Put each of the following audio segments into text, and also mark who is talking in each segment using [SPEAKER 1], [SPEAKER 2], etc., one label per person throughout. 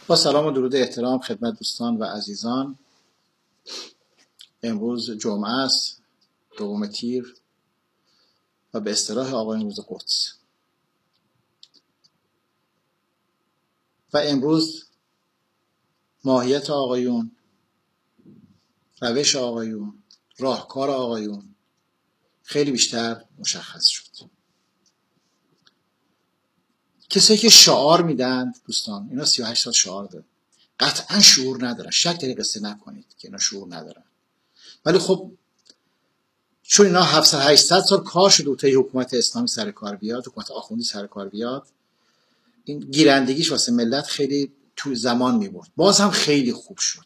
[SPEAKER 1] با سلام و درود احترام خدمت دوستان و عزیزان. امروز جمعه است، 2 تیر و به اصطلاح آقایون روز قدس. و امروز ماهیت آقایون، روش آقایون، راهکار آقایون خیلی بیشتر مشخص شد. کسایی که شعار میدن دوستان، اینا 38 سال شعار دارن، قطعا شعور ندارن. شک در این قصه نکنید که اینا شعور ندارن، ولی خب چون اینا 700-800 سال کار شده تا حکومت اسلامی سر کار بیاد، حکومت آخوندی سر کار بیاد، این گیرندگیش واسه ملت خیلی تو زمان میبرد. باز هم خیلی خوب شد.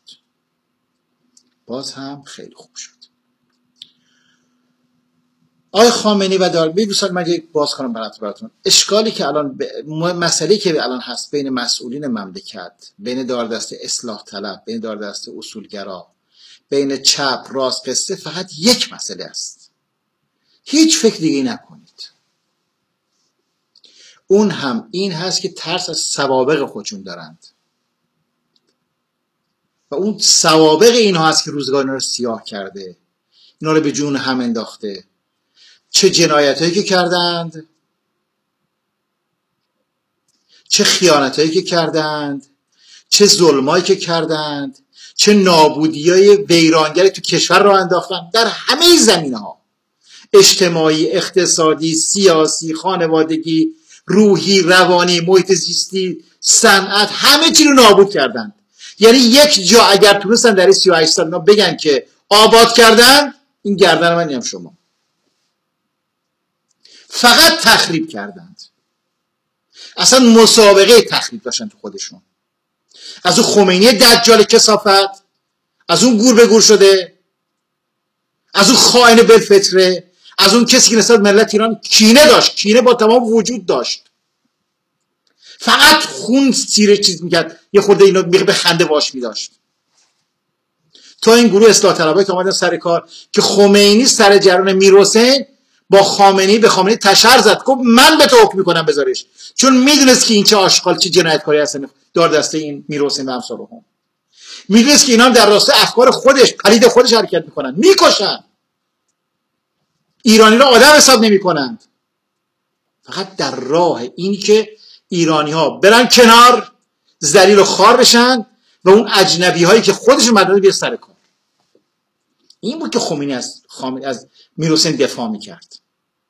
[SPEAKER 1] آقای خامنه‌ای و داربی دوستان، من یک باز کنم براتون اشکالی که الان مسئله که الان هست بین مسئولین مملکت، بین داردست اصلاح طلب، بین داردست اصولگرا، بین چپ راست قصه، فقط یک مسئله است. هیچ فکر دیگه نکنید. اون هم این هست که ترس از سوابق خودشون دارند و اون سوابق اینها هست که روزگار اینا رو سیاه کرده، اینا رو به جون هم انداخته. چه جنایتایی که کردند، چه خیانتایی که کردند، چه ظلمایی که کردند، چه نابودیای ویرانگری تو کشور رو انداختن در همه زمینه‌ها، اجتماعی، اقتصادی، سیاسی، خانوادگی، روحی، روانی، محیط زیستی، صنعت، همه چی رو نابود کردند. یعنی یک جا اگر تونستن در 38 سال بگن که آباد کردن، این گردن من هم شما. فقط تخریب کردند. اصلا مسابقه تخریب داشتن تو خودشون. از اون خمینی دجال کثافت، از اون گور به گور شده، از اون خائن بالفطره، از اون کسی که نسبت ملت ایران کینه داشت، کینه با تمام وجود داشت، فقط خون سیره چیز میکرد، یه خورده اینو به خنده واش میداشت. تا این گروه اصلاح طلبایی که اومدن سر کار که خمینی سر جریان میرحسین با خامنه‌ای به خامنه‌ای تشر زد، گفت من به تو حکم میکنم بذارش، چون میدونست که این چه آشغال، چه جنایتکاری هستن دار دسته این میرحسین و امثالهم. میدونست که اینا هم در راستای افکار خودش، پلید خودش حرکت میکنن، میکشن، ایرانی را آدم حساب نمیکنند. فقط در راه اینی که ایرانی ها برن کنار، ذلیل و خوار بشن و اون اجنبی هایی که خودشون مدرسه بیاد سر کار. این بود که خمینی از میرحسین دفاع میکرد.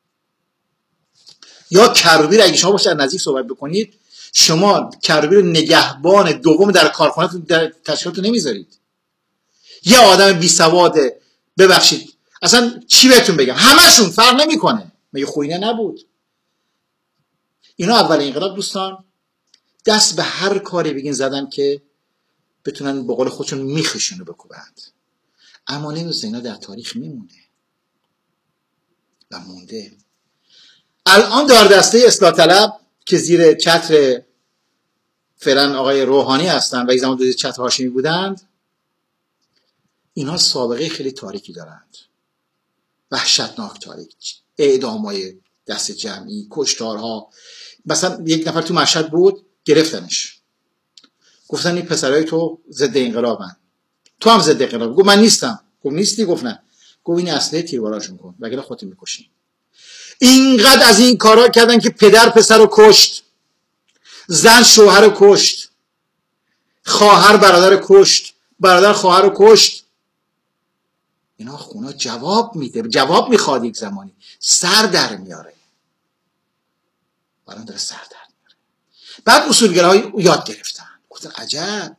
[SPEAKER 1] یا کروبی اگه شما باشه نزدیک صحبت بکنید، شما کروبی رو نگهبان دوم در کارخانه در تشکیلات نمیذارید. یه آدم بی سواده، ببخشید اصلا چی بهتون بگم، همشون فرق نمیکنه. مگه خوینه نبود؟ اینا اول انقلاب دوستان دست به هر کاری بگین زدن که بتونن به قول خودشون میخشونو بکوبند. اما نمیدونست اینا در تاریخ میمونه و مونده. الان داردسته اصلاح طلب که زیر چتر فعلا آقای روحانی هستن و یک زمان زیر چتر هاشمی بودند، اینها سابقه خیلی تاریکی دارند، وحشتناک تاریک، اعدامای دست جمعی، کشتارها. مثلا یک نفر تو مشهد بود، گرفتنش، گفتن این پسرای تو ضد انقلابن، تو هم ضد انقلابی. گفت من نیستم. گفت نیستی؟ گفت نه. گفت این اسلحه تیرباراشون کن وگرنه خودت میکشی. اینقدر از این کارا کردن که پدر پسر رو کشت، زن شوهر رو کشت، خواهر برادر رو کشت، برادر خواهر رو کشت. اینا خونا جواب میده، جواب میخواد، یک زمانی سر در میاره، الان داره سر در میاره. بعد اصولگراهای یاد گرفتن، گفتن عجب.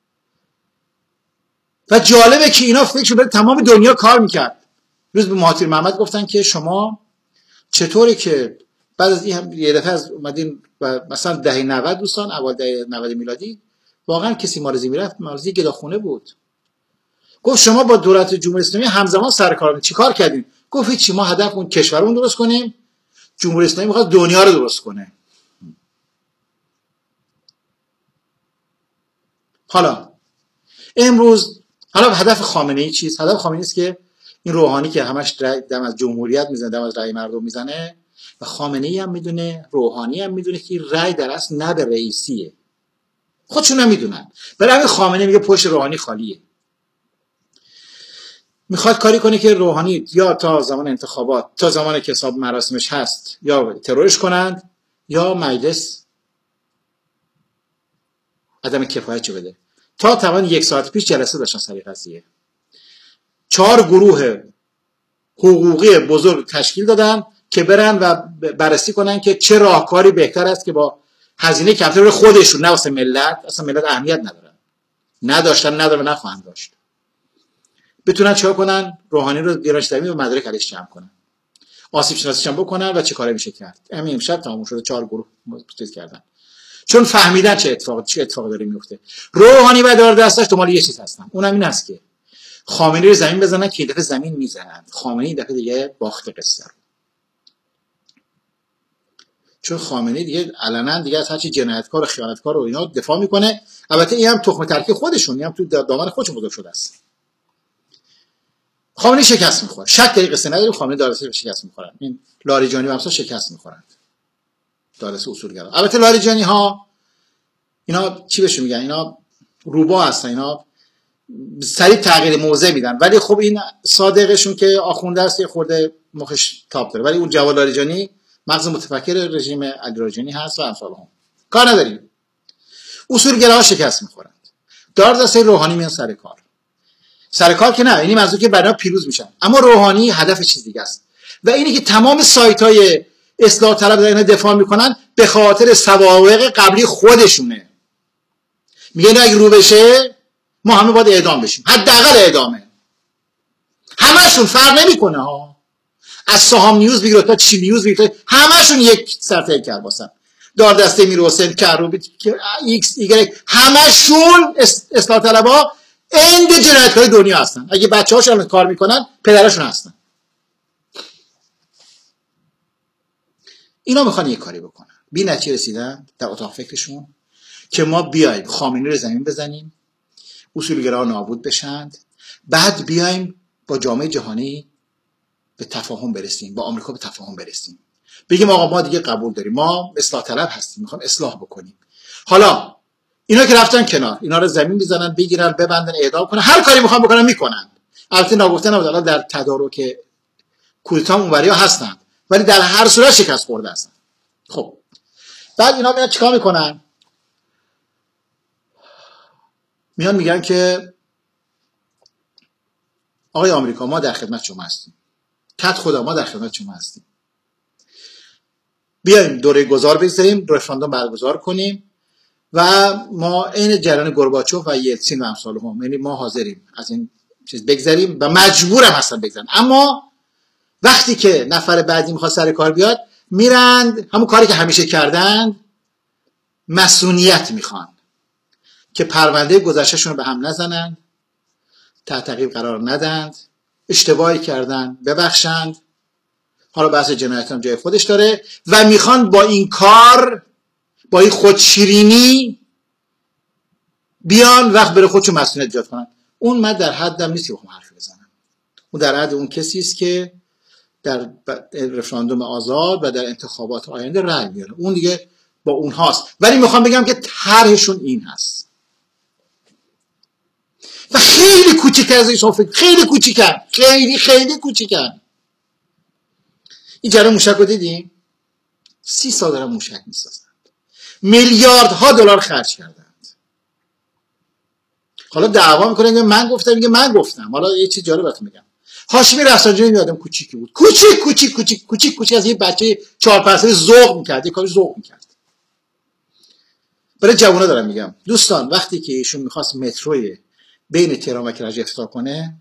[SPEAKER 1] و جالبه که اینا فکر برای تمام دنیا کار میکرد. روز به مهاتیر محمد گفتن که شما چطوری که بعد از این هم یه دفعه از اومدین و مثلا دهه 90 دوستان، اول دهه 90 میلادی، واقعا کسی مارزی میرفت، مارزی گداخونه بود. گفت شما با دولت جمهوری اسلامی همزمان سر کار چیکار کردین؟ گفت هیچی، ما هدفمون کشورمون درست کنیم، جمهوری اسلامی میخواد دنیا رو درست کنه. حالا امروز هدف خامنه‌ای چیست؟ هدف خامنه‌ای است که این روحانی که همش دم از جمهوریت میزنه، دم از رأی مردم میزنه، و خامنه‌ای هم میدونه، روحانی هم میدونه که رأی در اصل نه به رئیسیه، خودشون هم میدونن. برای همین خامنه میگه پشت روحانی خالیه. میخواد کاری کنه که روحانی یا تا زمان انتخابات، تا زمان که حساب مراسمش هست، یا ترورش کنند یا مجلس عدم کفایت چه بده. تا تقریبا 1 ساعت پیش جلسه داشتن سر قضیه. 4 گروه حقوقی بزرگ تشکیل دادن که برن و بررسی کنن که چه راهکاری بهتر است که با هزینه کمتر خودشون، نه واسه ملت، اصلا ملت اهمیت ندارن، نداشتن، ندارن، نخواهند داشت، بتونن چیکار کنن؟ روحانی رو بیارنش زمین و مدارک علیش جمع کنن، آسیب شناسیش هم بکنن و چه کاری میشه کرد. همین امشب تموم شده، 4 گروه مستعد کردن، چون فهمیدن چه اتفاقی داره میفته. روحانی و دار دستش دنبال یه چیز هستن، اونم این است که خامنه‌ای رو زمین بزنن که این دفعه زمین میزنن. خامنه‌ای این دفعه دیگه باخت قصه رو، چون خامنه‌ای دیگه علنا دیگه از هر چی جنایتکار و خیانتکار و اینا دفاع میکنه. البته این هم تخم ترکی خودشون، این هم تو دامن خودشون بزرگ شده است. خامنه‌ای شکست میخوره، شک در قصه نداریم. خامنه‌ای دارسه شکست میخورن، این لاریجانی و همسا شکست میخورن، دارسه اصولگرا. البته لاریجانی ها اینا چی بهشون میگن؟ اینا روبا هستن، اینا سریع تغییر موضع میدن. ولی خب این صادقشون که آخونده است یه خورده مخش تاپ داره. ولی اون جواد لاریجانی مغز متفکر رژیم علی لاریجانی هست و امثال هم. کار نداریم. اصولگراها شکست میخورند. دار دسته روحانی میان سر کار که نه، اینی منظور که بعدا پیروز میشن. اما روحانی هدف چیز دیگه است و اینی که تمام سایت‌های اصلاح طلب دارن دفاع میکنن به خاطر سوابق قبلی خودشونه. میگن اگه رو بشه ما همه باید اعدام بشیم، حداقل اعدامه. همشون فرق نمیکنه ها، از سهام نیوز بگیر تا چی نیوز بگیر، همشون یک سرته کرباسن. دار دسته میر حسین کروبی ایکس ایگرگ، همشون اصلاح طلبها اند جنایتکار دنیا هستن. اگه بچه‌هاشون کار میکنن پدرشون هستن. اینا میخوان یه کاری بکنن، بی نتیجه رسیدن در اتاق فکرشون که ما بیایم خامنه‌ای رو زمین بزنیم، اصولگراها نابود بشند، بعد بیایم با جامعه جهانی به تفاهم برسیم، با آمریکا به تفاهم برسیم، بگیم آقا ما دیگه قبول داریم، ما اصلاح طلب هستیم، میخوام اصلاح بکنیم. حالا اینا که رفتن کنار، اینا رو زمین میزنن، بگیرن، ببندن، اعدام کنن، هر کاری میخوان بکنن میکنن. البته ناگفته نبود الان در تدارک کودتا اونوریا هستن، ولی در هر صورت شکست خورده هستن. خب بعد اینا میان چیکار میکنن؟ میان میگن که آقای آمریکا ما در خدمت شما هستیم، کت خدا ما در خدمت شما هستیم، بیایم دوره گذار بگذاریم، رفراندوم برگزار کنیم و ما عین جریان گورباچوف و یلتسین و امثال هم، یعنی ما حاضریم از این چیز بگذاریم و مجبورم هستن بگذارن. اما وقتی که نفر بعدی میخواد سر کار بیاد، میرند همون کاری که همیشه کردن، مسئولیت میخوان که پرونده گذشتهشون رو به هم نزنند، تحت تعقیب قرار ندند، اشتباهی کردن ببخشند. حالا بحث جنایت هم جای خودش داره و میخوان با این کار، با این خودشیرینی بیان وقت بره خودشو مسئولیت ایجاد کنن. اون من در حدم نیست که بخوام حرف بزنم. اون در حد اون کسی است که در رفراندوم آزاد و در انتخابات آینده رأی میاره، اون دیگه با اون هاست. ولی میخوام بگم که طرحشون این هست و خیلی کوچیک از این فکر، خیلی کوچیکن، خیلی کوچیکن. این جره موشک رو دیدیم؟ 30 سال دارن موشک میسازند، میلیاردها دلار خرج کردند. حالا دعوا میکنن که من گفتم، میگه من گفتم. حالا یه چیز جالب بهتون میگم. هاشمی رفسنجانی میادم کوچیکی بود، کوچیک از یه بچه 4-5 ساله ذوق میکرد، یه کاری ذوق میکرد. برای جوونا دارم میگم دوستان، وقتی که ایشون میخواست متروی بین تهران و کرج افتتاح کنه،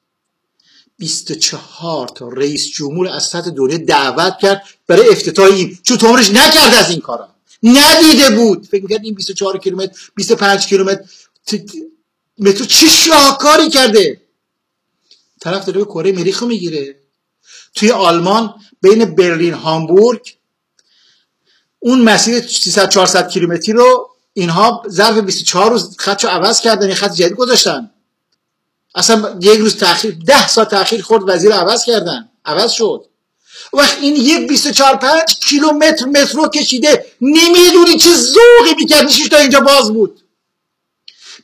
[SPEAKER 1] 24 تا رئیس جمهور از سطح دنیا دعوت کرد برای افتتاح این، چون عمرش نکرد از این کارا، ندیده بود. فکر میکرد این 24 کیلومتر 25 کیلومتر مترو چه شاهکاری کرده. طرف داره به کره مریخ میگیره. توی آلمان بین برلین هامبورگ اون مسیر 300-400 کیلومتری رو اینها ظرف 24 روز خطشو عوض کردن، یه خط جدید گذاشتن. اصلا یک روز تأخیر، 10 ساعت تأخیر خورد، وزیر عوض کردن، عوض شد. وقت این یک 24-25 کیلومتر مترو کشیده، نمیدونی چه ذوقی میکرد. نیشش تا اینجا باز بود،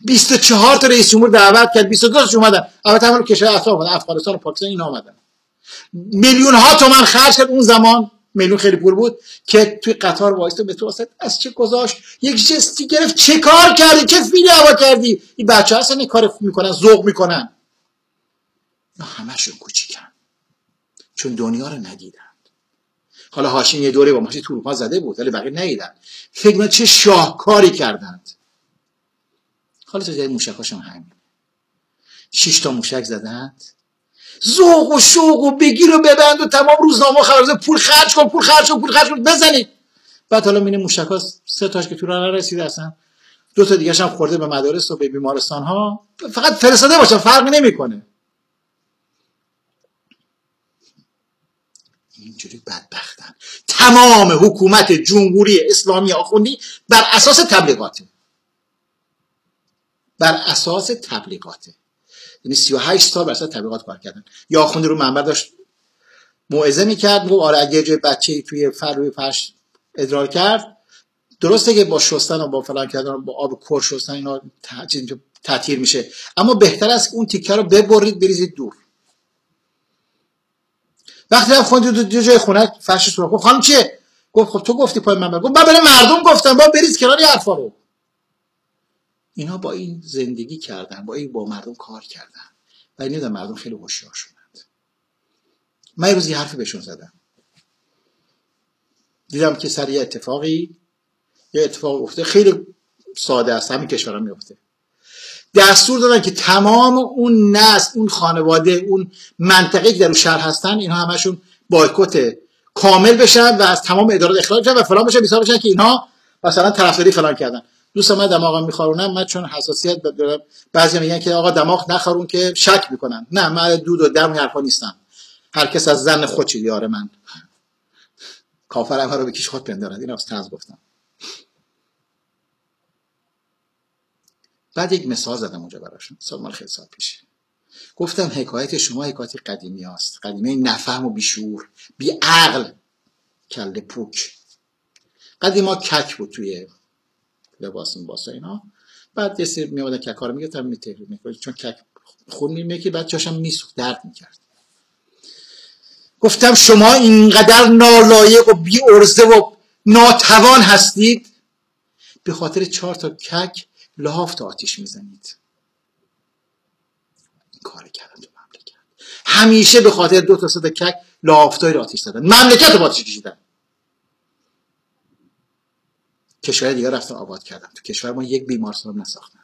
[SPEAKER 1] 24 تا رئیس جمهور دعوت کرد، 22 تاش اومدن، البته همون کشور اطراف اومدن، افغانستان و پاکستان اینا اومدن. میلیون ها تومان خرج کرد اون زمان، میلیون خیلی پول بود، که توی قطار وایساد به تو واسط از چه گذاشت، یک جستی گرفت، چه کار کردی، چه فیلی هوا کردی. این بچه‌ها اصلا این کار میکنن، ذوق میکنن. نه همشون کوچیکن چون دنیا رو ندیدن. حالا هاشم یه دوره با ماشین تو اروپا زده بود ولی بقیه ندیدن. فکر کنید چه شاهکاری کردند. حالا تو جای موشکاشون همین 6 تا موشک زدند، ذوق و شوق و بگیر و ببند و تمام روزنامه خبر، پول خرج کن، پول خرج کن، پول خرج کن، بزنید. بعد حالا میبینیم موشک‌ها 3 تاش که تو راه نرسیده، اصلا 2 تا دیگه هم خورده به مدارس و به بیمارستان ها، فقط فرستاده باشه فرق نمیکنه. اینجوری بدبختن. تمام حکومت جمهوری اسلامی آخوندی بر اساس تبلیغاته، بر اساس تبلیغاته. یعنی 38 سال بر اساس تبلیغات کار کردن. یا آخوندی رو منبر داشت موعظه میکرد، میگفت آره اگه جای بچه‌ای توی روی فرش ادرار کرد، درسته که با شستن و با فلان کردن و با آب کر شستن اینا تطهیر میشه، اما بهتر است که اون تیکه رو ببرید بریزید دور. وقتی هم خوندید دو جای خونه فرش سوراخ، خانم چیه؟ گفت خب تو گفتی پای منبر. گفت من برای مردم گفتم با بریز کنار حرفا رو. اینا با این زندگی کردن، با مردم کار کردن و این مردم خیلی هوشیار شدند. من یه روز یه حرفی بهشون زدم، دیدم که سر یه اتفاق افتاده خیلی ساده است، همین کشورها میفته. دستور دادن که تمام اون نسل، اون خانواده، اون منطقه‌ای که در اون شهر هستن، اینها همشون بایکوت کامل بشن و از تمام ادارات اخراج بشن و فلان بشن، بیسار بشن که اینها مثلا طرفداری فلان کردن. دوست من دماغم میخارونم، من چون حساسیت دارم، بعضی میگن که آقا دماغ نخارون که شک میکنن. نه، من دود و دم حرفا نیستم. هر کس از زن خودش یاره من. کافر هم رو بکش خود پندارد. اینا از طنز گفتم. بعد یک مثال زدم اونجا براشون، مثال مال خیلی سال پیشه. گفتم حکایت شما حکایت قدیمی هست، قدیمی نفهم و بیشعور، بی عقل، کله پوک. قدیما کک بود توی لباس اینا. بعد یه سری میومدن ککا رو میگفتن میتهرید میکنید، چون کک خون میمیکی، بعد جاشم میسوخت، درد میکرد. گفتم شما اینقدر نالایق و بی ارزه و ناتوان هستید، به خاطر 4 تا کک لحاف آتیش میزنید. این کار کردن تو مملکت. همیشه به خاطر 2 تا 3 تا کک لحافتای آتیش زدن، مملکت رو آتیش کشیدن. کشور دیگه رفتن آباد کردن، تو کشور ما یک بیمارستان نساختن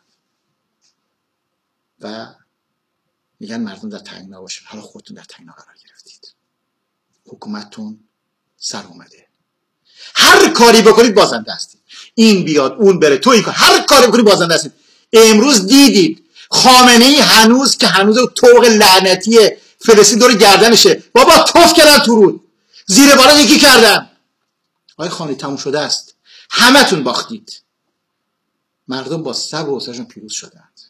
[SPEAKER 1] و میگن مردم در تنگنا باشن. حالا خودتون در تنگنا قرار گرفتید، حکومتتون سر اومده، هر کاری بکنید بازنده هستید. این بیاد اون بره، تو این کار، هر کاری بکنید بازنده هستید. امروز دیدید خامنه‌ای هنوز طوق لعنتی فلسطین دور گردنشه، بابا توف کردن تو رود، زیر بالا یکی کردن. آقای خانی تموم شده است، همتون باختید. مردم با صبر و حوصله‌شون پیروز شدند.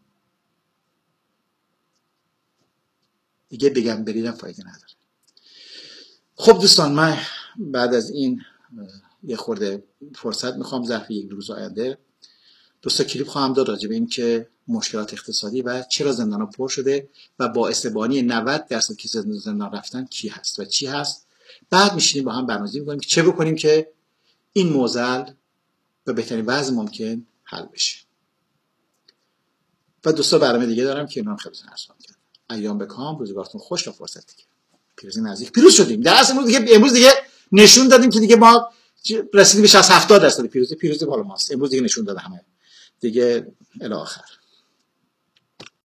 [SPEAKER 1] دیگه بگم بریدم فایده نداره. خب دوستان، من بعد از این یه خورده فرصت میخوام ظرف 1 روز آینده 2 تا کلیپ خواهم داد راجع به این که مشکلات اقتصادی و چرا زندان‌ها پر شده و باعث بانی 90% که زندان رفتن کی هست و چی هست. بعد میشینیم با هم برنامه‌ریزی می‌کنیم که چه بکنیم که این معضل به بهترین وضع ممکن حل بشه. و 2 تا برنامه دیگه دارم که اینا خیلی عرض کردم. ایام بکام، روزگارتون خوش تا فرصت دیگه. پیروزی نزدیک، پیروز شدیم. در اصل امروز دیگه نشون دادیم که دیگه ما رسیدیم به 60-70% پیروزی بالا ماست. امروز دیگه نشون داد همه دیگه الی آخر.